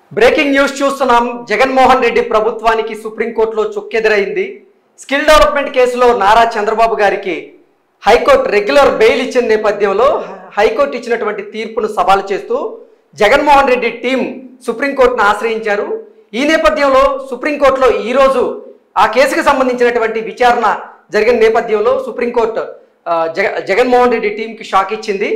Breaking news చూస్తున్నాం. జగన్మోహన్ రెడ్డి ప్రభుత్వానికి సుప్రీంకోర్టులో చుక్కెదురైంది. స్కిల్ డెవలప్మెంట్ కేసులో నారా చంద్రబాబు గారికి హైకోర్టు రెగ్యులర్ బెయిల్ ఇచ్చిన నేపథ్యంలో హైకోర్టు ఇచ్చినటువంటి తీర్పును సవాలు చేస్తూ జగన్మోహన్ రెడ్డి టీం సుప్రీంకోర్టును ఆశ్రయించారు. ఈ నేపథ్యంలో సుప్రీంకోర్టులో ఈరోజు ఆ కేసుకు సంబంధించినటువంటి విచారణ జరిగిన నేపథ్యంలో సుప్రీంకోర్టు జగన్మోహన్ రెడ్డి టీంకి షాక్ ఇచ్చింది.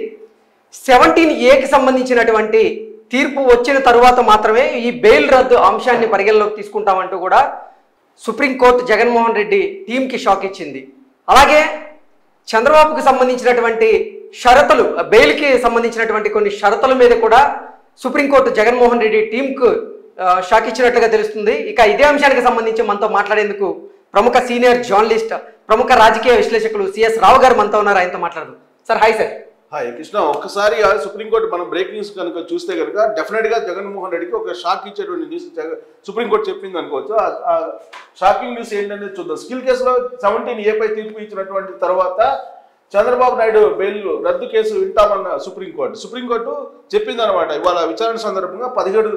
17A సంబంధించినటువంటి తీర్పు వచ్చిన తరువాత మాత్రమే ఈ బెయిల్ రద్దు అంశాన్ని పరిగణలోకి తీసుకుంటామంటూ కూడా సుప్రీంకోర్టు జగన్మోహన్ రెడ్డి టీంకి షాక్ ఇచ్చింది. అలాగే చంద్రబాబుకు సంబంధించినటువంటి షరతులు, బెయిల్కి సంబంధించినటువంటి కొన్ని షరతుల మీద కూడా సుప్రీంకోర్టు జగన్మోహన్ రెడ్డి టీంకు షాక్ ఇచ్చినట్లుగా తెలుస్తుంది. ఇక ఇదే అంశానికి సంబంధించి మనతో మాట్లాడేందుకు ప్రముఖ సీనియర్ జర్నలిస్ట్, ప్రముఖ రాజకీయ విశ్లేషకులు సిఎస్ రావు గారు మనతో ఉన్నారు. ఆయనతో మాట్లాడదు. Sir hi. Sir hi Krishna. ఒక్కసారి సుప్రీంకోర్టు మనం బ్రేక్ న్యూస్ కనుక చూస్తే కనుక డెఫినెట్ గా జగన్మోహన్ రెడ్డికి ఒక షాక్ ఇచ్చేటువంటి న్యూస్ సుప్రీంకోర్టు చెప్పింది అనుకోవచ్చు. ఆ షాకింగ్ న్యూస్ ఏంటనేది చూద్దాం. స్కిల్ కేసులో 17A పై తీర్పు ఇచ్చినటువంటి తర్వాత చంద్రబాబు నాయుడు బెయిల్ రద్దు కేసు వింటామన్న సుప్రీంకోర్టు చెప్పింది అనమాట. ఇవాళ విచారణ సందర్భంగా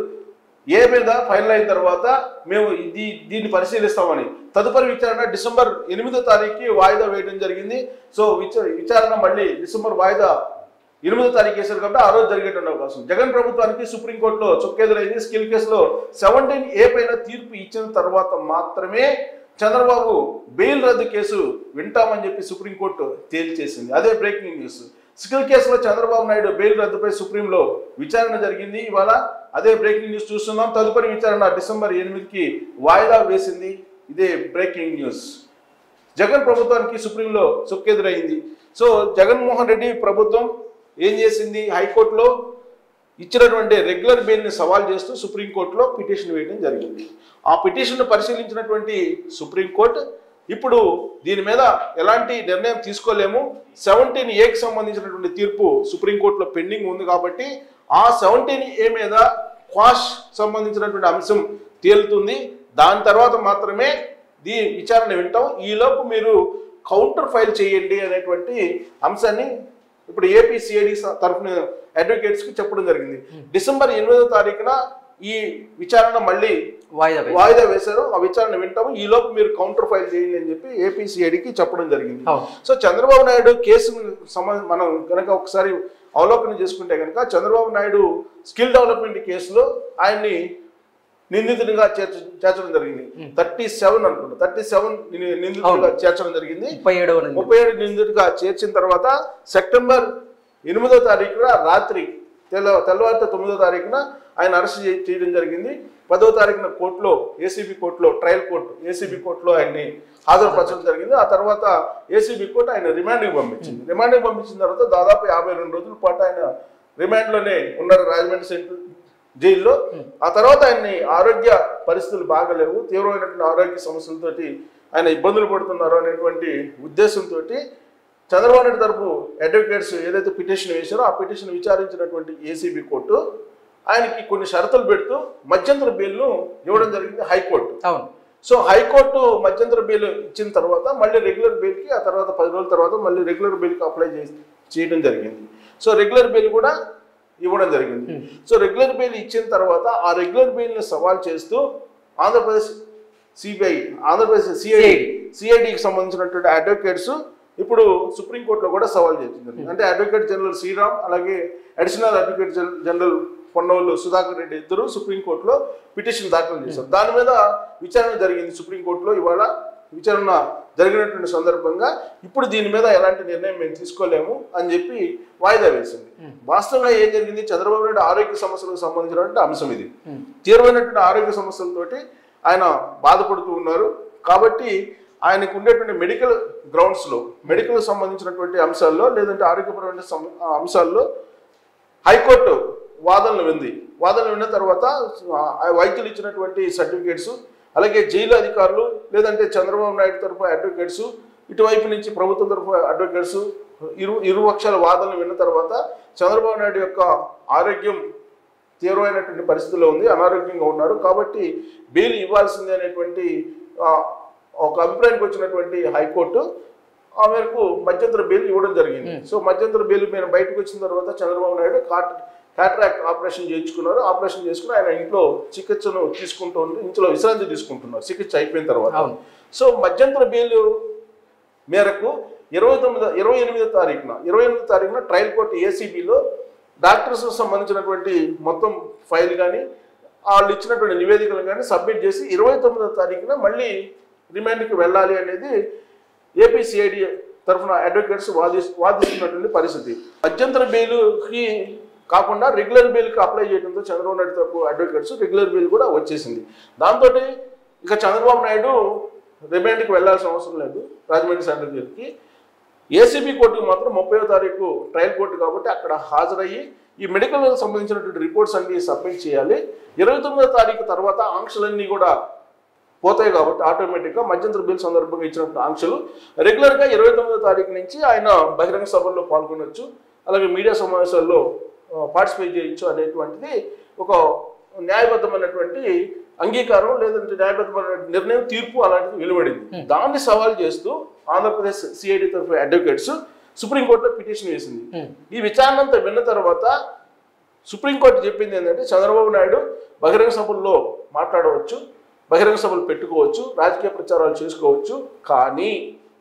17A మీద ఫైనల్ అయిన తర్వాత మేము దీన్ని పరిశీలిస్తామని, తదుపరి విచారణ డిసెంబర్ 8వ తారీఖుకి వాయిదా వేయడం జరిగింది. సో విచారణ మళ్ళీ డిసెంబర్ వాయిదా 8వ తారీఖు వేశారు కాబట్టి ఆ రోజు జరిగేటువంటి అవకాశం. జగన్ ప్రభుత్వానికి సుప్రీంకోర్టులో చుక్కెదురైంది. స్కిల్ కేసులో 17A పైన తీర్పు ఇచ్చిన తర్వాత మాత్రమే చంద్రబాబు బెయిల్ రద్దు కేసు వింటామని చెప్పి సుప్రీంకోర్టు తేల్చేసింది. అదే బ్రేకింగ్ న్యూస్. స్కిల్ కేసులో చంద్రబాబు నాయుడు బెయిల్ రద్దుపై సుప్రీంలో విచారణ జరిగింది. ఇవాళ అదే బ్రేకింగ్ న్యూస్ చూస్తున్నాం. తదుపరి విచారణ డిసెంబర్ 8కి వాయిదా వేసింది. ఇదే బ్రేకింగ్ న్యూస్. జగన్ ప్రభుత్వానికి సుప్రీంలో చుక్కెదురైంది. సో జగన్మోహన్ రెడ్డి ప్రభుత్వం ఏం చేసింది, హైకోర్టులో ఇచ్చినటువంటి రెగ్యులర్ బెయిల్ని సవాల్ చేస్తూ సుప్రీంకోర్టులో పిటిషన్ వేయడం జరిగింది. ఆ పిటిషన్ను పరిశీలించినటువంటి సుప్రీంకోర్టు ఇప్పుడు దీని మీద ఎలాంటి నిర్ణయం తీసుకోలేము, 17Aకి సంబంధించినటువంటి తీర్పు సుప్రీంకోర్టులో పెండింగ్ ఉంది కాబట్టి ఆ 17A మీద క్వాష్ సంబంధించినటువంటి అంశం తేలుతుంది. దాని తర్వాత మాత్రమే విచారణ వింటాం. ఈలోపు మీరు కౌంటర్ ఫైల్ చేయండి అనేటువంటి అంశాన్ని ఇప్పుడు ఏపీ CID తరఫున అడ్వకేట్స్కి చెప్పడం జరిగింది. డిసెంబర్ 8వ తారీఖున ఈ విచారణ మళ్ళీ వాయిదా వేశారు. ఆ విచారణ వింటాము. ఈ లోపు మీరు కౌంటర్ ఫైల్ చేయండి అని చెప్పి ఏపీ CIDకి చెప్పడం జరిగింది. సో చంద్రబాబు నాయుడు కేసు మనం కనుక ఒకసారి అవలోకనం చేసుకుంటే కనుక చంద్రబాబు నాయుడు స్కిల్ డెవలప్మెంట్ కేసులో ఆయన్ని నిందితుడిగా చేర్చడం జరిగింది. 37 అనుకుంటా, 37 నిందితుడిగా చేర్చడం జరిగింది. 37 నిందితుడిగా చేర్చిన తర్వాత సెప్టెంబర్ 8వ తారీఖున రాత్రి తెల్లవారితో 9వ తారీఖున ఆయన అరెస్ట్ చేయడం జరిగింది. 10వ తారీఖున కోర్టులో ఏసీబీ కోర్టులో ట్రయల్ కోర్టు ఏసీబీ కోర్టులో ఆయన్ని హాజరుపరచడం జరిగింది. ఆ తర్వాత ఏసీబీ కోర్టు ఆయన రిమాండ్కి పంపించింది. రిమాండ్కి పంపించిన తర్వాత దాదాపు 52 రోజుల పాటు ఆయన రిమాండ్లోనే ఉన్నారు రాజమండ్రి సెంట్రల్ జైల్లో. ఆ తర్వాత ఆయన్ని ఆరోగ్య పరిస్థితులు బాగలేవు, తీవ్రమైనటువంటి ఆరోగ్య సమస్యలతోటి ఆయన ఇబ్బందులు పడుతున్నారు అనేటువంటి ఉద్దేశంతో చంద్రబాబు నాయుడు తరపు అడ్వకేట్స్ ఏదైతే పిటిషన్ వేశారో ఆ పిటిషన్ విచారించినటువంటి ఏసీబీ కోర్టు ఆయనకి కొన్ని షరతులు పెడుతూ మధ్యంతర బెయిల్ను ఇవ్వడం జరిగింది హైకోర్టు. సో హైకోర్టు మధ్యంతర బెయిల్ ఇచ్చిన తర్వాత మళ్ళీ రెగ్యులర్ బెయిల్కి ఆ తర్వాత 10 రోజుల తర్వాత మళ్ళీ రెగ్యులర్ బెయిల్కి అప్లై చేయడం జరిగింది. సో రెగ్యులర్ బెయిల్ కూడా ఇవ్వడం జరిగింది. సో రెగ్యులర్ బెయిల్ ఇచ్చిన తర్వాత ఆ రెగ్యులర్ బెయిల్ని సవాల్ చేస్తూ ఆంధ్రప్రదేశ్ సిఐడికి సంబంధించినటువంటి అడ్వకేట్స్ ఇప్పుడు సుప్రీంకోర్టులో కూడా సవాల్ చేసింది. అంటే అడ్వకేట్ జనరల్ శ్రీరామ్ అలాగే additional advocate general Ponnavolu Sudhakar Reddy ఇద్దరు సుప్రీంకోర్టులో పిటిషన్ దాఖలు చేశారు. దాని మీద విచారణ జరిగింది సుప్రీంకోర్టులో. ఇవాళ విచారణ జరిగినటువంటి సందర్భంగా ఇప్పుడు దీని మీద ఎలాంటి నిర్ణయం మేము తీసుకోలేము అని చెప్పి వాయిదా వేసింది. వాస్తవంగా ఏం జరిగింది, చంద్రబాబు నాయుడు ఆరోగ్య సమస్యలకు సంబంధించినటువంటి అంశం ఇది. తీవ్రమైనటువంటి ఆరోగ్య సమస్యలతోటి ఆయన బాధపడుతూ ఉన్నారు. కాబట్టి ఆయనకు ఉండేటువంటి మెడికల్ గ్రౌండ్స్లో మెడికల్ సంబంధించినటువంటి అంశాల్లో లేదంటే ఆరోగ్యపరమైన అంశాల్లో హైకోర్టు వాదనలు విన్న తర్వాత వైద్యులు ఇచ్చినటువంటి సర్టిఫికేట్స్ అలాగే జైలు అధికారులు లేదంటే చంద్రబాబు నాయుడు తరఫు అడ్వకేట్స్ ఇటువైపు నుంచి ప్రభుత్వం తరఫు అడ్వకేట్స్ ఇరు పక్షాల వాదనలు విన్న తర్వాత చంద్రబాబు నాయుడు యొక్క ఆరోగ్యం తీవ్రమైనటువంటి పరిస్థితుల్లో ఉంది, అనారోగ్యంగా ఉన్నారు కాబట్టి బెయిల్ ఇవ్వాల్సిందే అనేటువంటి ఒక అభిప్రాయానికి వచ్చినటువంటి హైకోర్టు ఆ మేరకు మధ్యంతర బెయిల్ ఇవ్వడం జరిగింది. సో మధ్యంతర బెయిల్ మీద బయటకు వచ్చిన తర్వాత చంద్రబాబు నాయుడు క్యాటరాక్ట్ ఆపరేషన్ చేయించుకున్నారు. ఆపరేషన్ చేసుకుని ఆయన ఇంట్లో చికిత్సను తీసుకుంటూ ఇంట్లో విశ్రాంతి తీసుకుంటున్నారు చికిత్స అయిపోయిన తర్వాత. సో మధ్యంతర బెయిల్ మేరకు 28వ తారీఖున ట్రయల్ కోర్టు ఏసీబీలో డాక్టర్స్ సంబంధించినటువంటి మొత్తం ఫైల్ కానీ వాళ్ళు ఇచ్చినటువంటి నివేదికలు కానీ సబ్మిట్ చేసి 29వ తారీఖున మళ్ళీ రిమాండ్కి వెళ్ళాలి అనేది ఏపీ CID తరఫున అడ్వకేట్స్ వాదిస్తున్నటువంటి పరిస్థితి. మధ్యంతర బెయిల్కి కాకుండా రెగ్యులర్ బెయిల్కి అప్లై చేయడంతో చంద్రబాబు నాయుడు తరపు అడ్వకేట్స్ రెగ్యులర్ బెయిల్ కూడా వచ్చేసింది. దాంతో ఇక చంద్రబాబు నాయుడు రిమాండ్కి వెళ్లాల్సిన అవసరం లేదు రాజమండ్రి సెంట్రల్ జైలుకి. ఏసీబీ కోర్టుకు మాత్రం 30వ తారీఖు ట్రయల్ కోర్టు కాబట్టి అక్కడ హాజరయ్యి ఈ మెడికల్ సంబంధించినటువంటి రిపోర్ట్స్ అన్ని సబ్మిట్ చేయాలి. 29వ తారీఖు తర్వాత ఆంక్షలన్నీ కూడా పోతాయి కాబట్టి ఆటోమేటిక్గా మధ్యంతర బిల్ సందర్భంగా ఇచ్చినటువంటి ఆంక్షలు రెగ్యులర్గా 29వ తారీఖు నుంచి ఆయన బహిరంగ సభల్లో పాల్గొనవచ్చు, అలాగే మీడియా సమావేశాల్లో పార్టిసిపేట్ చేయొచ్చు అనేటువంటిది ఒక న్యాయబద్ధమైనటువంటి అంగీకారం లేదంటే న్యాయబద్ధమైన నిర్ణయం తీర్పు అలాంటిది వెలువడింది. దాన్ని సవాల్ చేస్తూ ఆంధ్రప్రదేశ్ CID తరఫు అడ్వకేట్స్ సుప్రీంకోర్టులో పిటిషన్ వేసింది. ఈ విచారణ అంతా విన్న తర్వాత సుప్రీంకోర్టు చెప్పింది ఏంటంటే చంద్రబాబు నాయుడు బహిరంగ సభల్లో మాట్లాడవచ్చు, బహిరంగ సభలు పెట్టుకోవచ్చు, రాజకీయ ప్రచారాలు చేసుకోవచ్చు, కానీ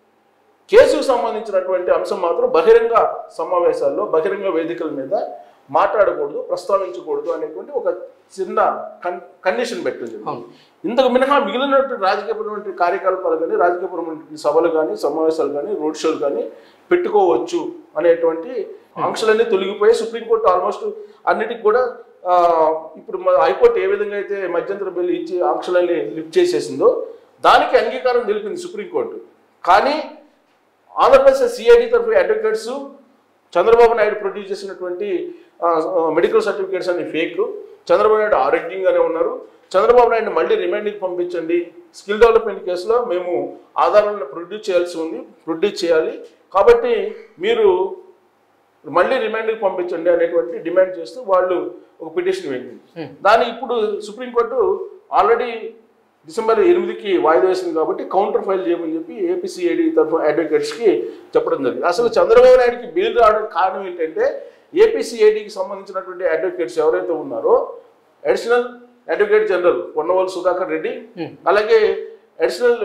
కేసుకు సంబంధించినటువంటి అంశం మాత్రం బహిరంగ సమావేశాల్లో బహిరంగ వేదికల మీద మాట్లాడకూడదు, ప్రస్తావించకూడదు అనేటువంటి ఒక చిన్న కండిషన్ పెట్టింది. ఇంతకు మినహా మిగిలినటువంటి రాజకీయపరమైన కార్యకలాపాలు కానీ రాజకీయపరమైన సభలు కానీ సమావేశాలు కానీ రోడ్ షోలు కానీ పెట్టుకోవచ్చు అనేటువంటి ఆంక్షలన్నీ తొలగిపోయి సుప్రీంకోర్టు ఆల్మోస్ట్ అన్నిటికి కూడా ఇప్పుడు హైకోర్టు ఏ విధంగా అయితే మధ్యంతర బెయిల్ ఇచ్చి ఆంక్షలన్నీ లిఫ్ట్ చేసేసిందో దానికి అంగీకారం తెలిపింది సుప్రీంకోర్టు. కానీ ఆంధ్రప్రదేశ్ CID తరఫు అడ్వకేట్స్ చంద్రబాబు నాయుడు ప్రొడ్యూస్ చేసినటువంటి మెడికల్ సర్టిఫికేట్స్ అన్ని ఫేక్, చంద్రబాబు నాయుడు ఆరోగ్యంగానే ఉన్నారు, చంద్రబాబు నాయుడు మళ్ళీ రిమాండ్కి పంపించండి, స్కిల్ డెవలప్మెంట్ కేసులో మేము ఆధారాలను ప్రొడ్యూస్ చేయాలి కాబట్టి మీరు మళ్ళీ రిమాండ్కి పంపించండి అనేటువంటి డిమాండ్ చేస్తూ వాళ్ళు ఒక పిటిషన్ వేసింది. దాన్ని ఇప్పుడు సుప్రీంకోర్టు ఆల్రెడీ డిసెంబర్ 8కి వాయిదా వేసింది కాబట్టి కౌంటర్ ఫైల్ చేయమని చెప్పి ఏపీ CID తరఫు అడ్వకేట్స్కి చెప్పడం జరిగింది. అసలు చంద్రబాబు నాయుడుకి బెయిల్ రావడానికి కారణం ఏంటంటే ఏపీ CIDకి సంబంధించినటువంటి అడ్వకేట్స్ ఎవరైతే ఉన్నారో additional advocate general Ponnavolu Sudhakar Reddy, అలాగే అడిషనల్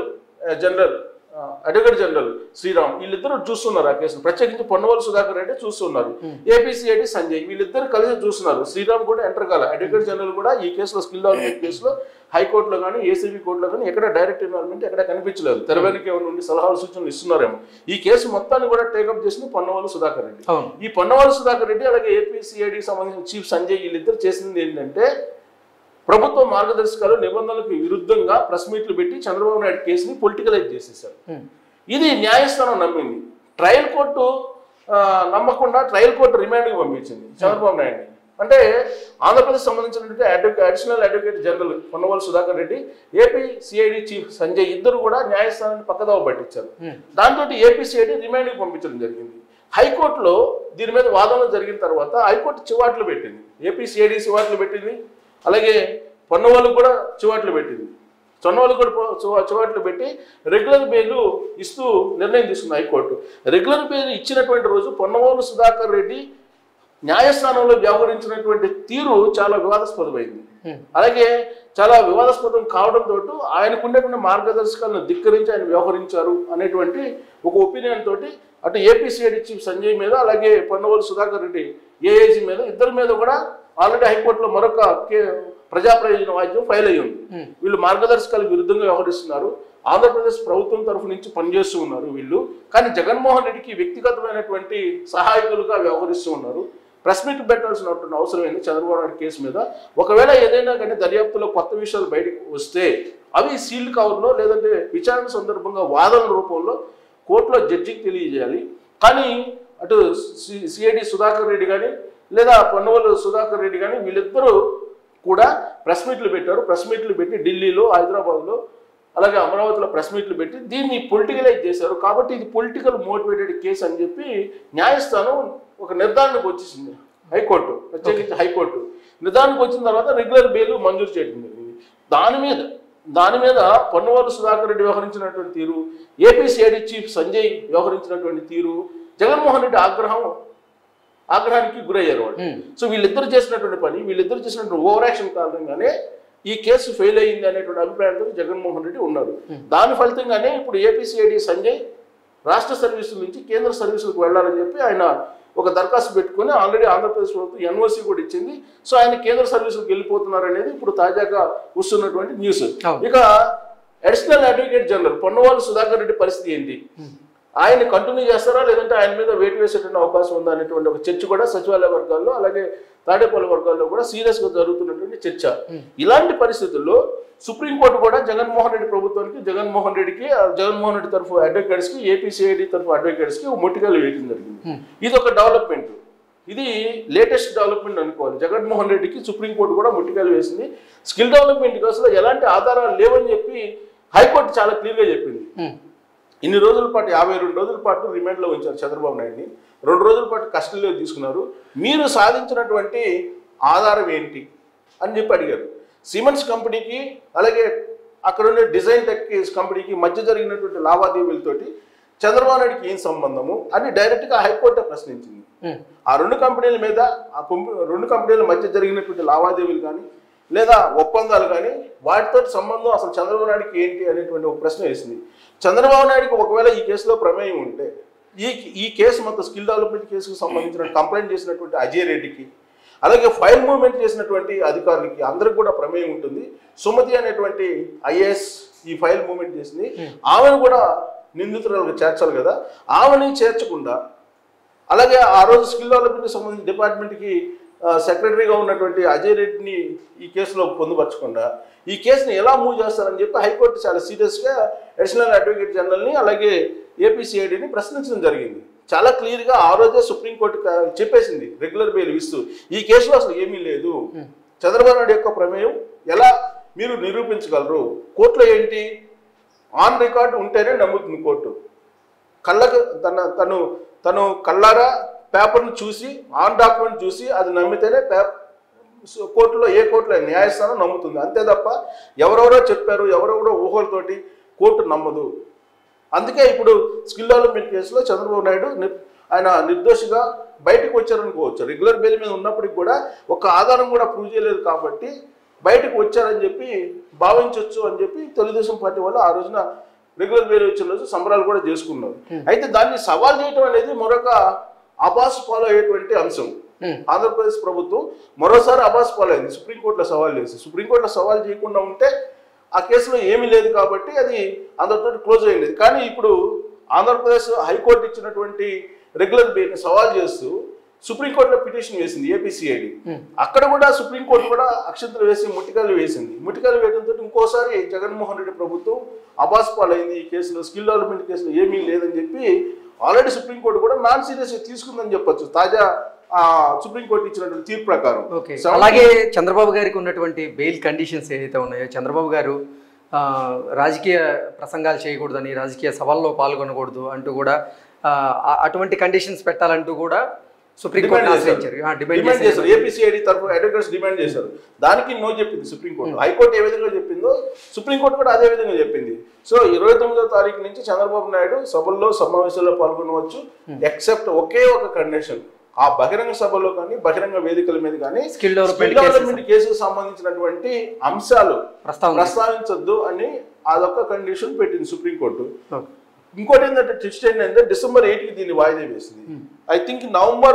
అడ్వకేట్ జనరల్ శ్రీరామ్ వీళ్ళిద్దరూ చూస్తున్నారు ఆ కేసును. ప్రత్యేకించి పొన్నవోలు సుధాకర్ రెడ్డి చూస్తున్నారు, ఏపీ CID సంజయ్ వీళ్ళిద్దరు కలిసి చూస్తున్నారు. శ్రీరామ్ కూడా ఎంటర్ కాల. అడ్వకేట్ జనరల్ కూడా ఈ కేసులో స్కిల్ డెవలప్మెంట్ కేసులో హైకోర్టులో కానీ ఏసీబీ కోర్టులో కానీ ఎక్కడ డైరెక్ట్ ఇన్వాల్వ్మెంట్ ఎక్కడ కనిపించలేదు. తెరవెనక ఎవరి నుండి సలహాలు సూచనలు ఇస్తున్నారేమో. ఈ కేసు మొత్తాన్ని కూడా టేకప్ చేసింది పొన్నవోలు సుధాకర్ రెడ్డి. ఈ పొన్నవోలు సుధాకర్ రెడ్డి అలాగే ఏపీ CIDకి సంబంధించిన చీఫ్ సంజయ్ వీళ్ళిద్దరు చేసింది ఏంటంటే ప్రభుత్వ మార్గదర్శకాలు నిబంధనలకు విరుద్ధంగా ప్రెస్ మీట్లు పెట్టి చంద్రబాబు నాయుడు కేసుని పొలిటికలైజ్ చేసేసారు. ఇది న్యాయస్థానం నమ్మింది. ట్రయల్ కోర్టు నమ్మకుండా ట్రయల్ కోర్టు రిమాండ్కి పంపించింది చంద్రబాబు నాయుడిని. అంటే ఆంధ్రప్రదేశ్ సంబంధించినటువంటి additional advocate general Ponnavolu Sudhakar Reddy, AP CID chief Sanjay ఇద్దరు కూడా న్యాయస్థానాన్ని పక్కదోవ పట్టించారు. దాంతో ఏపీ CID రిమాండ్కి పంపించడం జరిగింది. హైకోర్టులో దీని మీద వాదనలు జరిగిన తర్వాత హైకోర్టు చివాట్లు పెట్టింది, ఏపీ CID చివాట్లు పెట్టింది, అలాగే పొన్నవోలు కూడా చివాట్లు పెట్టింది. పొన్నవోలు కూడా చివాట్లు పెట్టి రెగ్యులర్ బెయిల్ ఇస్తూ నిర్ణయం తీసుకుంది హైకోర్టు. రెగ్యులర్ బెయిల్ ఇచ్చినటువంటి రోజు పొన్నవోలు సుధాకర్ రెడ్డి న్యాయస్థానంలో వ్యవహరించినటువంటి తీరు చాలా వివాదాస్పదమైంది. అలాగే చాలా వివాదాస్పదం కావడంతో ఆయనకున్నటువంటి మార్గదర్శకాలను ధిక్కరించి ఆయన వ్యవహరించారు అనేటువంటి ఒక ఒపీనియన్ తోటి అటు ఏపీ CID చీఫ్ సంజయ్ మీద అలాగే పొన్నవోలు సుధాకర్ రెడ్డి ఏఏజీ మీద ఇద్దరి మీద కూడా ఆల్రెడీ హైకోర్టులో మరొక ప్రజా ప్రయోజన వాద్యం ఫైల్ అయ్యి ఉంది. వీళ్ళు మార్గదర్శకాలకు విరుద్ధంగా వ్యవహరిస్తున్నారు, ఆంధ్రప్రదేశ్ ప్రభుత్వం తరఫు నుంచి పనిచేస్తూ ఉన్నారు వీళ్ళు, కానీ జగన్మోహన్ రెడ్డికి వ్యక్తిగతమైనటువంటి సహాయకులుగా వ్యవహరిస్తూ ఉన్నారు. ప్రెస్ మీట్ పెట్టాల్సినటువంటి అవసరం ఏంది చంద్రబాబు నాయుడు కేసు మీద? ఒకవేళ ఏదైనా కానీ దర్యాప్తులో కొత్త విషయాలు బయటకు వస్తే అవి సీల్డ్ కవర్లో లేదంటే విచారణ సందర్భంగా వాదనల రూపంలో కోర్టులో జడ్జికి తెలియజేయాలి. కానీ అటు CID సుధాకర్ రెడ్డి కానీ లేదా పొన్నవోలు సుధాకర్ రెడ్డి కానీ వీళ్ళిద్దరూ కూడా ప్రెస్ మీట్లు పెట్టారు. ప్రెస్ మీట్లు పెట్టి ఢిల్లీలో, హైదరాబాద్లో అలాగే అమరావతిలో ప్రెస్ మీట్లు పెట్టి దీన్ని పొలిటికలైజ్ చేశారు. కాబట్టి ఇది పొలిటికల్ మోటివేటెడ్ కేసు అని చెప్పి న్యాయస్థానం ఒక నిర్ధారణకు వచ్చేసింది. హైకోర్టు ప్రత్యేకించి హైకోర్టు నిర్ధారణకు వచ్చిన తర్వాత రెగ్యులర్ బెయిల్ మంజూరు చేయడం జరిగింది. దాని మీద పొన్నవోలు సుధాకర్ రెడ్డి వ్యవహరించినటువంటి తీరు, ఏపీ CID చీఫ్ సంజయ్ వ్యవహరించినటువంటి తీరు, జగన్మోహన్ రెడ్డి ఆగ్రహం ఆగ్రహానికి గురయ్యారు వాళ్ళు. సో వీళ్ళిద్దరు చేసినటువంటి పని, వీళ్ళిద్దరు చేసినటువంటి ఓవర్ యాక్షన్ కారణంగానే ఈ కేసు ఫెయిల్ అయ్యింది అనేటువంటి అభిప్రాయంతో జగన్మోహన్ రెడ్డి ఉన్నారు. దాని ఫలితంగానే ఇప్పుడు ఏపీసీఐడి సంజయ్ రాష్ట్ర సర్వీసుల నుంచి కేంద్ర సర్వీసులకు వెళ్ళాలని చెప్పి ఆయన ఒక దరఖాస్తు పెట్టుకుని ఆల్రెడీ ఆంధ్రప్రదేశ్ ప్రభుత్వం ఎన్ఓసి కూడా ఇచ్చింది. సో ఆయన కేంద్ర సర్వీసులకు వెళ్ళిపోతున్నారు అనేది ఇప్పుడు తాజాగా వస్తున్నటువంటి న్యూస్. ఇక additional advocate general Ponnavolu Sudhakar Reddy పరిస్థితి ఏంటి? ఆయన కంటిన్యూ చేస్తారా లేదంటే ఆయన మీద వేటు వేసేటువంటి అవకాశం ఉందా అనేటువంటి ఒక చర్చ కూడా సచివాలయ వర్గాల్లో అలాగే తాడేపల్లి వర్గాల్లో కూడా సీరియస్ గా జరుగుతున్నటువంటి చర్చ. ఇలాంటి పరిస్థితుల్లో సుప్రీంకోర్టు కూడా జగన్మోహన్ రెడ్డి ప్రభుత్వానికి, జగన్మోహన్ రెడ్డి తరఫు అడ్వకేట్స్ కి, ఏపీసీఐడి తరఫు అడ్వకేట్స్ కి మొట్టికాయలు వేయడం జరిగింది. ఇది ఒక డెవలప్మెంట్, ఇది లేటెస్ట్ డెవలప్మెంట్ అనుకోవాలి. జగన్మోహన్ రెడ్డికి సుప్రీంకోర్టు కూడా మొట్టికాయలు వేసింది. స్కిల్ డెవలప్మెంట్ కేసులో ఎలాంటి ఆధారాలు లేవని చెప్పి హైకోర్టు చాలా క్లియర్గా చెప్పింది. ఇన్ని రోజుల పాటు 52 రోజుల పాటు రిమాండ్లో ఉంచారు చంద్రబాబు నాయుడిని, 2 రోజుల పాటు కస్టడీలో తీసుకున్నారు. మీరు సాధించినటువంటి ఆధారం ఏంటి అని చెప్పి అడిగారు. సిమెంట్స్ కంపెనీకి అలాగే అక్కడ ఉండే డిజైన్ టెక్ కంపెనీకి మధ్య జరిగినటువంటి లావాదేవీలతోటి చంద్రబాబు నాయుడికి ఏం సంబంధము అని డైరెక్ట్గా హైకోర్టు ప్రశ్నించింది. ఆ 2 కంపెనీల మీద, ఆ 2 కంపెనీల మధ్య జరిగినటువంటి లావాదేవీలు కానీ లేదా ఒప్పందాలు కానీ వాటితో సంబంధం అసలు చంద్రబాబు నాయుడికి ఏంటి అనేటువంటి ఒక ప్రశ్న వేసింది. చంద్రబాబు నాయుడికి ఒకవేళ ఈ కేసులో ప్రమేయం ఉంటే ఈ కేసు మొత్తం స్కిల్ డెవలప్మెంట్ కేసుకు సంబంధించిన కంప్లైంట్ చేసినటువంటి అజయ్ రెడ్డికి అలాగే ఫైల్ మూవ్మెంట్ చేసినటువంటి అధికారులకి అందరికి కూడా ప్రమేయం ఉంటుంది. సుమతి అనేటువంటి ఐఏఎస్ ఈ ఫైల్ మూవ్మెంట్ చేసింది, ఆమెను కూడా నిందితురాలుగా చేర్చాలి కదా. ఆమెని చేర్చకుండా అలాగే ఆ రోజు స్కిల్ డెవలప్మెంట్కి సంబంధించిన డిపార్ట్మెంట్కి సెక్రటరీగా ఉన్నటువంటి అజయ్ రెడ్డిని ఈ కేసులో పొందుపరచకుండా ఈ కేసుని ఎలా మూవ్ చేస్తారని చెప్పి హైకోర్టు చాలా సీరియస్గా అడిషనల్ అడ్వకేట్ జనరల్ని అలాగే ఏపీసీఐడిని ప్రశ్నించడం జరిగింది. చాలా క్లియర్గా ఆ రోజే సుప్రీంకోర్టు చెప్పేసింది రెగ్యులర్ బెయిల్ ఇస్తూ, ఈ కేసులో అసలు ఏమీ లేదు, చంద్రబాబు నాయుడు యొక్క ప్రమేయం ఎలా మీరు నిరూపించగలరు? కోర్టులో ఏంటి ఆన్ రికార్డు ఉంటేనే నమ్ముతుంది కోర్టు. కళ్ళకు తను కళ్ళారా పేపర్ను చూసి ఆన్ డాక్యుమెంట్ చూసి అది నమ్మితేనే కోర్టులో ఏ కోర్టులో న్యాయస్థానం నమ్ముతుంది. అంతే తప్ప ఎవరెవరో చెప్పారు ఎవరెవరో ఊహలతోటి కోర్టు నమ్మదు. అందుకే ఇప్పుడు స్కిల్ డెవలప్మెంట్ కేసులో చంద్రబాబు నాయుడు ఆయన నిర్దోషిగా బయటకు వచ్చారనుకోవచ్చు. రెగ్యులర్ బెయిల్ మీద ఉన్నప్పటికి కూడా ఒక ఆధారం కూడా ప్రూవ్ చేయలేదు కాబట్టి బయటకు వచ్చారని చెప్పి భావించవచ్చు అని చెప్పి తెలుగుదేశం పార్టీ వాళ్ళు ఆ రోజున రెగ్యులర్ బెయిల్ వచ్చిన రోజు సంబరాలు కూడా చేసుకున్నారు. అయితే దాన్ని సవాల్ చేయడం అనేది మరొక అబాస్ ఫాలో అయ్యేటువంటి అంశం. ఆంధ్రప్రదేశ్ ప్రభుత్వం మరోసారి అబాస్ ఫాలో అయింది, సుప్రీంకోర్టులో సవాల్ చేసి. సుప్రీంకోర్టులో సవాల్ చేయకుండా ఉంటే ఆ కేసులో ఏమీ లేదు కాబట్టి అది అందరితో క్లోజ్ అయ్యింది. కానీ ఇప్పుడు ఆంధ్రప్రదేశ్ హైకోర్టు ఇచ్చినటువంటి రెగ్యులర్ బెయిల్ని సవాల్ చేస్తూ సుప్రీంకోర్టులో పిటిషన్ వేసింది ఏపీసీఐడి. అక్కడ కూడా సుప్రీంకోర్టు కూడా అక్షంతలు వేసి ముట్టికాయలు వేసింది. ముట్టికాయలు వేయడంతో ఇంకోసారి జగన్మోహన్ రెడ్డి ప్రభుత్వం అబాస్ పాలైంది. ఈ కేసులో స్కిల్ డెవలప్మెంట్ కేసులో ఏమీ లేదని చెప్పి ఆల్రెడీ సుప్రీంకోర్టు కూడా నాన్ సీరియస్గా తీసుకుందని చెప్పొచ్చు తాజా సుప్రీంకోర్టు ఇచ్చినటువంటి తీర్పు ప్రకారం. అలాగే చంద్రబాబు గారికి ఉన్నటువంటి బెయిల్ కండిషన్స్ ఏదైతే ఉన్నాయో, చంద్రబాబు గారు రాజకీయ ప్రసంగాలు చేయకూడదని, రాజకీయ సభల్లో పాల్గొనకూడదు అంటూ కూడా అటువంటి కండిషన్స్ పెట్టాలంటూ కూడా సుప్రీంకోర్టు డిమాండ్ చేశారు. ఏపీసీఐడి తరఫు అడ్వకేట్స్ డిమాండ్ చేశారు. దానికి నో చెప్పింది సుప్రీంకోర్టు. హైకోర్టు ఏ విధంగా చెప్పిందో సుప్రీంకోర్టు కూడా అదే విధంగా చెప్పింది. సో 29వ తారీఖు నుంచి చంద్రబాబు నాయుడు సభల్లో సమావేశాల్లో పాల్గొనవచ్చు, ఎక్సెప్ట్ ఒకే ఒక కండిషన్, ఆ బహిరంగ సభలో కానీ బహిరంగ వేదికల మీద కానీ స్కిల్ డెవలప్మెంట్ కేసుకు సంబంధించినటువంటి అంశాలు ప్రస్తావించొద్దు అని అదొక కండిషన్ పెట్టింది సుప్రీంకోర్టు. ఇంకోటి ఏంటంటే ట్విస్ట్ ఏంటంటే December 8కి దీన్ని వాయిదా వేసింది. ఐ థింక్ November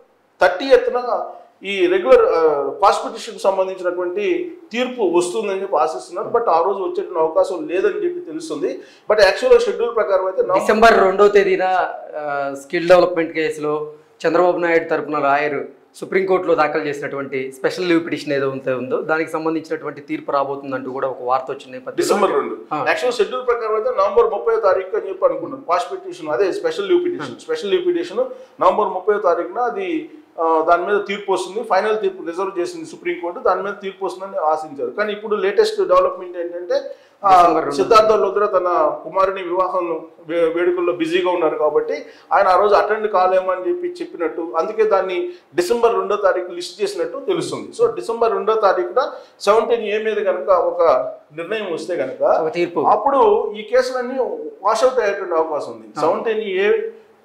30న ఈ రెగ్యులర్ ఫాస్ట్ పిటిషన్ సంబంధించినటువంటి తీర్పు వస్తుందని చెప్పి ఆశిస్తున్నారు. బట్ ఆ రోజు వచ్చేటువంటి అవకాశం లేదని చెప్పి తెలుస్తుంది. బట్ యాక్చువల్గా షెడ్యూల్ ప్రకారం అయితే December 2వ తేదీన స్కిల్ డెవలప్మెంట్ కేసులో చంద్రబాబు నాయుడు తరపున లాయర్ సుప్రీంకోర్టులో దాఖలు చేసినటువంటి స్పెషల్ లీవ్ పిటిషన్ ఏదో ఉందో దానికి సంబంధించినటువంటి తీర్పు రాబోతుందంటూ కూడా ఒక వార్త వచ్చింది. December 2 యాక్చువల్ షెడ్యూల్ ప్రకారం అయితే November 30వ తారీఖు అని చెప్పి అనుకున్నాను. ఫాస్ట్ పిటిషన్ అదే స్పెషల్ లీవ్ పిటిషన్ November 30వ తారీఖున అది దాని మీద తీర్పు వస్తుంది. ఫైనల్ తీర్పు రిజర్వ్ చేసింది సుప్రీంకోర్టు, దాని మీద తీర్పు వస్తుందని ఆశించారు. కానీ ఇప్పుడు లేటెస్ట్ డెవలప్మెంట్ ఏంటంటే సిద్ధార్థ లుద్రా తన కుమారుని వివాహం వేడుకల్లో బిజీగా ఉన్నారు కాబట్టి ఆయన ఆ రోజు అటెండ్ కాలేమని చెప్పినట్టు, అందుకే దాన్ని December 2వ తారీఖు లిస్ట్ చేసినట్టు తెలుస్తుంది. సో December 2వ తారీఖున 17A మీద కనుక ఒక నిర్ణయం వస్తే కనుక అప్పుడు ఈ కేసులన్నీ వాషౌట్ అయ్యేటువంటి అవకాశం ఉంది. 17A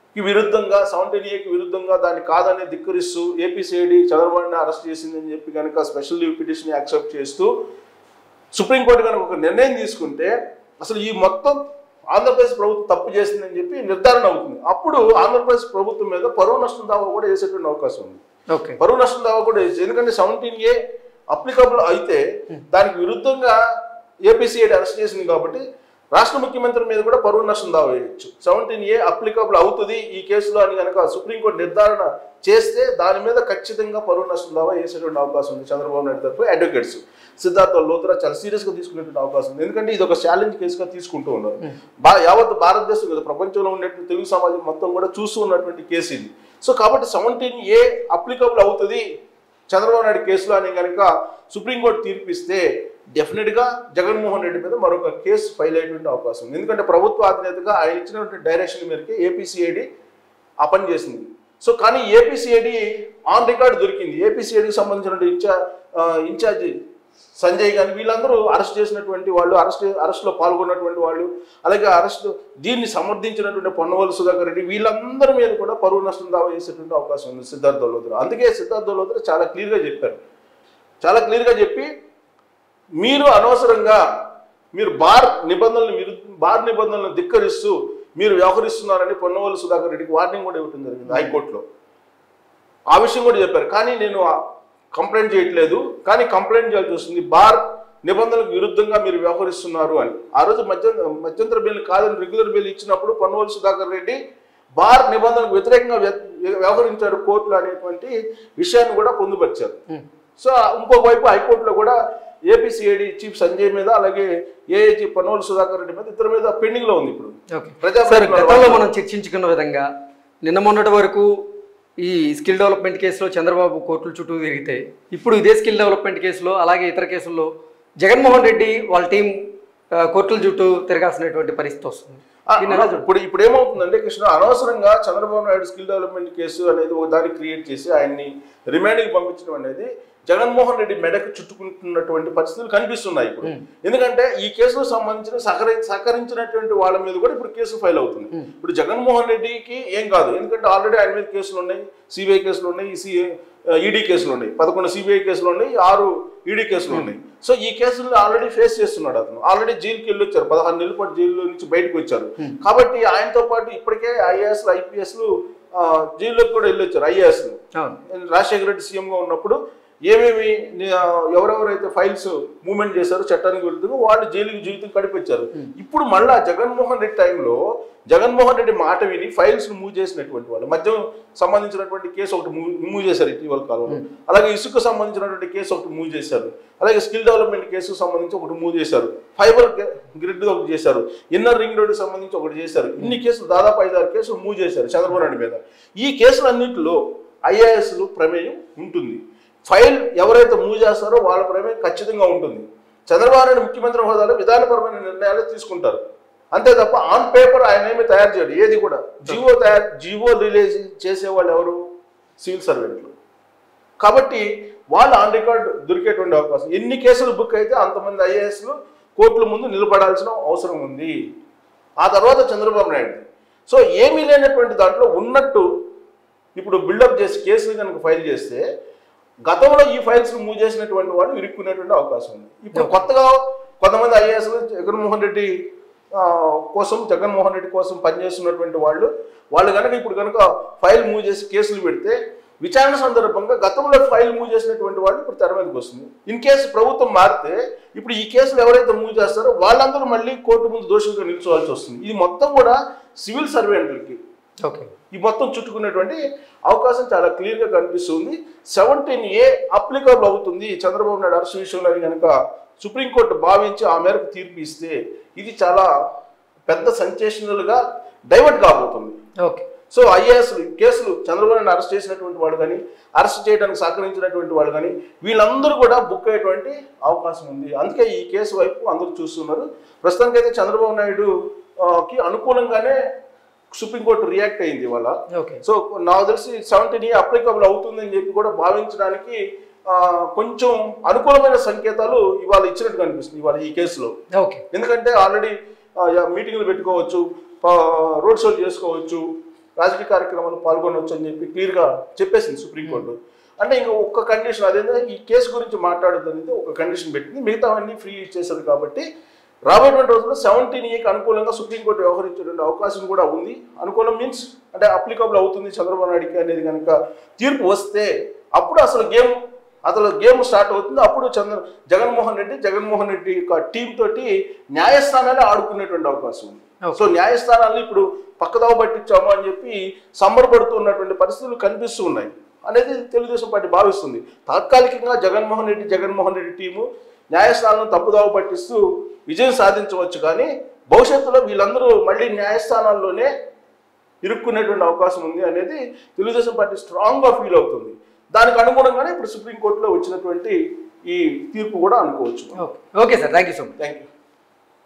విరుద్ధంగా 17A విరుద్ధంగా దాన్ని కాదని ధిక్కరిస్తూ ఏపీసీఐడి చంద్రబాబుని అరెస్ట్ చేసిందని చెప్పి కనుక స్పెషల్ లీవ్ పిటిషన్ యాక్సెప్ట్ చేస్తూ సుప్రీంకోర్టు కనుక ఒక నిర్ణయం తీసుకుంటే అసలు ఈ మొత్తం ఆంధ్రప్రదేశ్ ప్రభుత్వం తప్పు చేసిందని చెప్పి నిర్ధారణ అవుతుంది. అప్పుడు ఆంధ్రప్రదేశ్ ప్రభుత్వం మీద పరువు నష్టం దావా కూడా వేసేటువంటి అవకాశం ఉంది. పరువు నష్టం దావా కూడా వేసి, ఎందుకంటే 17A అప్లికబుల్ అయితే దానికి విరుద్ధంగా ఏపీసీఐడి అరెస్ట్ చేసింది కాబట్టి రాష్ట్ర ముఖ్యమంత్రి మీద కూడా పరువు నష్టం దావా వేయచ్చు. 17A అప్లికబుల్ అవుతుంది ఈ కేసులో అని కనుక సుప్రీంకోర్టు నిర్ధారణ చేస్తే దాని మీద ఖచ్చితంగా పరువు నష్టం దావా వేసేటువంటి అవకాశం ఉంది. చంద్రబాబు నాయుడు తరఫు అడ్వకేట్స్ సిద్ధార్థ లోత్రా చాలా సీరియస్గా తీసుకునేటువంటి అవకాశం ఉంది. ఎందుకంటే ఇది ఒక ఛాలెంజ్ కేసుగా తీసుకుంటూ ఉన్నారు. యావత్ భారతదేశం కదా, ప్రపంచంలో ఉండేటువంటి తెలుగు సమాజం మొత్తం కూడా చూస్తూ ఉన్నటువంటి కేసు ఇది. సో కాబట్టి 17A అప్లికబుల్ అవుతుంది చంద్రబాబు నాయుడు కేసులో అని కనుక సుప్రీంకోర్టు తీర్పిస్తే డెఫినెట్గా జగన్మోహన్ రెడ్డి మీద మరొక కేసు ఫైల్ అయ్యేటువంటి అవకాశం ఉంది. ఎందుకంటే ప్రభుత్వ అధినేతగా ఆయన ఇచ్చినటువంటి డైరెక్షన్ మేరకు ఏపీసీఐడి ఆ పని చేసింది. సో కానీ ఏపీసీఐడి ఆన్ రికార్డు దొరికింది. ఏపీసీఐడికి సంబంధించిన ఇన్ఛార్జి సంజయ్ గాని వీళ్ళందరూ అరెస్ట్ చేసినటువంటి వాళ్ళు, అరెస్ట్లో పాల్గొన్నటువంటి వాళ్ళు, అలాగే దీన్ని సమర్థించినటువంటి పొన్నవోలు సుధాకర్ రెడ్డి వీళ్ళందరి మీద కూడా పరువు నష్టం దావా చేసేటువంటి అవకాశం ఉంది సిద్ధార్థ లోత్రా. అందుకే సిద్ధార్థ లోత్రా చాలా క్లియర్గా చెప్పారు. చాలా క్లియర్గా చెప్పి మీరు అనవసరంగా మీరు బార్ నిబంధనలను ధిక్కరిస్తూ మీరు వ్యవహరిస్తున్నారని పొన్నవోలు సుధాకర్ రెడ్డికి వార్నింగ్ కూడా ఇవ్వడం జరిగింది హైకోర్టులో. ఆ విషయం కూడా చెప్పారు. కానీ నేను కంప్లైంట్ చేయట్లేదు, కానీ కంప్లైంట్ చేయాల్సి వస్తుంది, బార్ నిబంధనలకు విరుద్ధంగా మీరు వ్యవహరిస్తున్నారు అని. ఆ రోజు మధ్యంతర బెయిల్ కాదని రెగ్యులర్ బెయిల్ ఇచ్చినప్పుడు పొన్నవోలు సుధాకర్ రెడ్డి బార్ నిబంధనలకు వ్యతిరేకంగా వ్యవహరించారు కోర్టులు అనేటువంటి విషయాన్ని కూడా పొందుపరిచారు. సో ఇంకొక వైపు హైకోర్టులో కూడా ఏపీసీఐడి చీఫ్ సంజయ్ మీద, అలాగే ఏఐజీ పొన్నవోలు సుధాకర్ రెడ్డి మీద ఇద్దరి మీద పెండింగ్ లో ఉంది. ఇప్పుడు మనం చర్చించుకున్న విధంగా నిన్న మొన్నటి వరకు ఈ స్కిల్ డెవలప్మెంట్ కేసులో చంద్రబాబు కోర్టుల చుట్టూ తిరిగితే, ఇప్పుడు ఇదే స్కిల్ డెవలప్మెంట్ కేసులో అలాగే ఇతర కేసుల్లో జగన్మోహన్ రెడ్డి వాళ్ళ టీం కోర్టుల చుట్టూ తిరగాల్సినటువంటి పరిస్థితి వస్తుంది. ఇప్పుడు ఏమవుతుందంటే కృష్ణ, అనవసరంగా Chandrababu Naidu skill development case అనేది ఒక దాన్ని క్రియేట్ చేసి ఆయన్ని రిమాండ్కి పంపించడం అనేది జగన్మోహన్ రెడ్డి మెడకు చుట్టుకుంటున్నటువంటి పరిస్థితులు కనిపిస్తున్నాయి ఇప్పుడు. ఎందుకంటే ఈ కేసుకు సంబంధించిన సహకరించినటువంటి వాళ్ళ మీద కూడా ఇప్పుడు కేసు ఫైల్ అవుతుంది. ఇప్పుడు జగన్మోహన్ రెడ్డికి ఏం కాదు, ఎందుకంటే ఆల్రెడీ ఆయన మీద కేసులు ఉన్నాయి, సిబిఐ కేసులు ఉన్నాయి, ఈడీ కేసులు ఉన్నాయి, 11 సిబిఐ కేసులు ఉన్నాయి, 6 ఈడీ కేసులు ఉన్నాయి. సో ఈ కేసులు ఆల్రెడీ ఫేస్ చేస్తున్నాడు అతను. ఆల్రెడీ జైలుకి వెళ్ళి వచ్చారు, 16 నెలల పాటు జైలు నుంచి బయటకు వచ్చారు. కాబట్టి ఆయనతో పాటు ఇప్పటికే ఐఏఎస్లు ఐపీఎస్లు జైల్లోకి కూడా వెళ్ళి వచ్చారు. ఐఏఎస్లు రాజశేఖర రెడ్డి సీఎంగా ఉన్నప్పుడు ఏమేమి ఎవరెవరైతే ఫైల్స్ మూవ్మెంట్ చేశారో చట్టానికి విరుద్ధంగా వాళ్ళు జైలుకి జీవితం గడిపించారు. ఇప్పుడు మళ్ళా జగన్మోహన్ రెడ్డి టైంలో జగన్మోహన్ రెడ్డి మాట విని ఫైల్స్ మూవ్ చేసినటువంటి వాళ్ళు, మద్యం సంబంధించినటువంటి కేసు ఒకటి మూవ్ చేశారు ఇటీవల కాలంలో, అలాగే ఇసుకు సంబంధించినటువంటి కేసు ఒకటి మూవ్ చేశారు, అలాగే స్కిల్ డెవలప్మెంట్ కేసుకు సంబంధించి ఒకటి మూవ్ చేశారు, ఫైబర్ గ్రిడ్ ఒకటి చేశారు, ఇన్నర్ రింగ్ రోడ్ సంబంధించి ఒకటి చేశారు. ఇన్ని కేసులు దాదాపు 5-6 కేసులు మూవ్ చేశారు చంద్రబాబు నాయుడు మీద. ఈ కేసులన్నింటిలో ఐఏఎస్లు ప్రమేయం ఉంటుంది. ఫైల్ ఎవరైతే మూవ్ చేస్తారో వాళ్ళ ప్రమేయం ఖచ్చితంగా ఉంటుంది. చంద్రబాబు నాయుడు ముఖ్యమంత్రి హోదాలో విధానపరమైన నిర్ణయాలు తీసుకుంటారు, అంతే తప్ప ఆన్ పేపర్ ఆయన ఏమి తయారు చేయడు. ఏది కూడా జీవో రిలీజ్ చేసేవాళ్ళు ఎవరు? సివిల్ సర్వెంట్లు. కాబట్టి వాళ్ళు ఆన్ రికార్డ్ దొరికేటువంటి అవకాశం. ఎన్ని కేసులు బుక్ అయితే అంతమంది ఐఏఎస్లు కోర్టుల ముందు నిలబడాల్సిన అవసరం ఉంది. ఆ తర్వాత చంద్రబాబు నాయుడు. సో ఏమీ లేనటువంటి దాంట్లో ఉన్నట్టు ఇప్పుడు బిల్డప్ చేసి కేసులు కనుక ఫైల్ చేస్తే గతంలో ఈ ఫైల్స్ మూవ్ చేసినటువంటి వాళ్ళు ఇరుక్కునేటువంటి అవకాశం ఉంది. ఇప్పుడు కొత్తగా కొంతమంది ఐఏఎస్లు జగన్మోహన్ రెడ్డి కోసం పనిచేస్తున్నటువంటి వాళ్ళు కనుక ఇప్పుడు కనుక ఫైల్ మూవ్ చేసి కేసులు పెడితే విచారణ సందర్భంగా గతంలో ఫైల్ మూవ్ చేసినటువంటి వాళ్ళు ఇప్పుడు తెర మీదకి వస్తుంది. ఇన్ కేసు ప్రభుత్వం మారితే ఇప్పుడు ఈ కేసులు ఎవరైతే మూవ్ చేస్తారో వాళ్ళందరూ మళ్ళీ కోర్టు ముందు దోషులుగా నిల్చోవాల్సి వస్తుంది. ఇది మొత్తం కూడా సివిల్ సర్వెంట్లకి ఈ మొత్తం చుట్టుకునేటువంటి అవకాశం చాలా క్లియర్గా కనిపిస్తుంది. 17A అప్లికబుల్ అవుతుంది చంద్రబాబు నాయుడు అరెస్ట్ విషయంలో కనుక సుప్రీంకోర్టు భావించి ఆ మేరకు తీర్పు ఇస్తే ఇది చాలా పెద్ద సెన్సేషనల్గా డైవర్ట్ కాబోతుంది. సో ఐఏఎస్ కేసులు చంద్రబాబు నాయుడు అరెస్ట్ చేసినటువంటి వాడు కానీ, అరెస్ట్ చేయడానికి సహకరించినటువంటి వాడు కానీ వీళ్ళందరూ కూడా బుక్ అయ్యేటువంటి అవకాశం ఉంది. అందుకే ఈ కేసు వైపు అందరూ చూస్తున్నారు. ప్రస్తుతానికైతే చంద్రబాబు నాయుడుకి అనుకూలంగానే సుప్రీంకోర్టు రియాక్ట్ అయింది ఇవాళ. సో నాకు తెలిసి 17A అప్లికబుల్ అవుతుందని చెప్పి కూడా భావించడానికి కొంచెం అనుకూలమైన సంకేతాలు ఇవాళ ఇచ్చినట్టు కనిపిస్తుంది ఇవాళ ఈ కేసులో. ఎందుకంటే ఆల్రెడీ మీటింగ్లు పెట్టుకోవచ్చు, రోడ్ షోలు చేసుకోవచ్చు, రాజకీయ కార్యక్రమాలు పాల్గొనవచ్చు అని చెప్పి క్లియర్గా చెప్పేసింది సుప్రీంకోర్టు. అంటే ఇంకా ఒక్క కండిషన్ అదేంటంటే ఈ కేసు గురించి మాట్లాడొద్దనేది ఒక కండిషన్ పెట్టింది, మిగతావన్నీ ఫ్రీ ఇచ్చేసారు. కాబట్టి రాబోయేటువంటి రోజుల్లో 17A అనుకూలంగా సుప్రీంకోర్టు వ్యవహరించేటువంటి అవకాశం కూడా ఉంది. అనుకూలం మీన్స్ అంటే అప్లికబుల్ అవుతుంది చంద్రబాబు నాయుడుకి అనేది కనుక తీర్పు వస్తే అప్పుడు అసలు గేమ్ స్టార్ట్ అవుతుంది. అప్పుడు జగన్మోహన్ రెడ్డి యొక్క టీం తోటి న్యాయస్థానాలే ఆడుకునేటువంటి అవకాశం ఉంది. సో న్యాయస్థానాలను ఇప్పుడు పక్కదావ పట్టించాము అని చెప్పి సంబరపడుతున్నటువంటి పరిస్థితులు కనిపిస్తూ ఉన్నాయి అనేది తెలుగుదేశం పార్టీ భావిస్తుంది. తాత్కాలికంగా జగన్మోహన్ రెడ్డి టీము న్యాయస్థానాలను తప్పుదావ పట్టిస్తూ విజయం సాధించవచ్చు, కానీ భవిష్యత్తులో వీళ్ళందరూ మళ్ళీ న్యాయస్థానాల్లోనే ఇరుక్కునేటువంటి అవకాశం ఉంది అనేది తెలుగుదేశం పార్టీ స్ట్రాంగ్గా ఫీల్ అవుతుంది. దానికి అనుగుణంగానే ఇప్పుడు సుప్రీంకోర్టులో వచ్చినటువంటి ఈ తీర్పు కూడా అనుకోవచ్చు. Okay sir, thank you so much. Thank you.